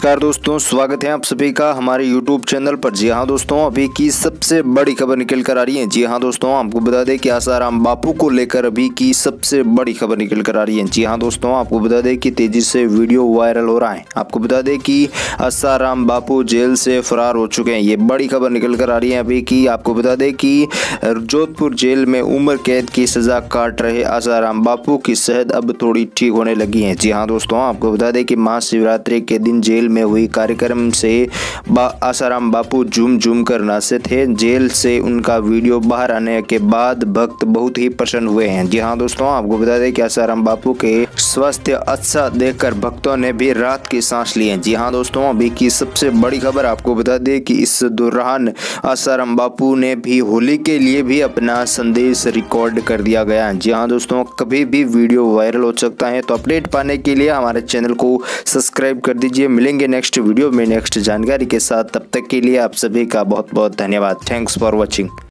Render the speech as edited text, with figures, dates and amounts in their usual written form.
नमस्कार दोस्तों, स्वागत है आप सभी का हमारे YouTube चैनल पर। जी हाँ दोस्तों, अभी की सबसे बड़ी खबर निकल कर आ रही है। जी हाँ दोस्तों, आपको बता दें कि आसाराम बापू को लेकर अभी की सबसे बड़ी खबर निकल कर आ रही है। जी हाँ दोस्तों, आपको बता दें कि तेजी से वीडियो वायरल हो रहा है। आपको बता दें कि आसाराम बापू जेल से फरार हो चुके हैं। ये बड़ी खबर निकल कर आ रही है अभी की। आपको बता दें कि जोधपुर जेल में उम्र कैद की सजा काट रहे आसाराम बापू की सेहत अब थोड़ी ठीक होने लगी है। जी हाँ दोस्तों, आपको बता दें कि महाशिवरात्रि के दिन जेल में हुई कार्यक्रम से आसाराम बापू झूम कर नाचे थे। जेल से उनका वीडियो बाहर आने के बाद भक्त बहुत ही प्रसन्न हुए हैं। जी हाँ दोस्तों, आपको बता दें कि आसाराम बापू के स्वास्थ्य अच्छा देखकर भक्तों ने भी राहत की सांस ली है। जी हाँ दोस्तों, अभी की सबसे बड़ी खबर आपको बता दें कि इस दौरान आसाराम बापू ने भी होली के लिए भी अपना संदेश रिकॉर्ड कर दिया गया है। जी हाँ दोस्तों, कभी भी वीडियो वायरल हो सकता है, तो अपडेट पाने के लिए हमारे चैनल को सब्सक्राइब कर दीजिए। मिलेंगे नेक्स्ट वीडियो में नेक्स्ट जानकारी के साथ। तब तक के लिए आप सभी का बहुत बहुत धन्यवाद। Thanks for watching.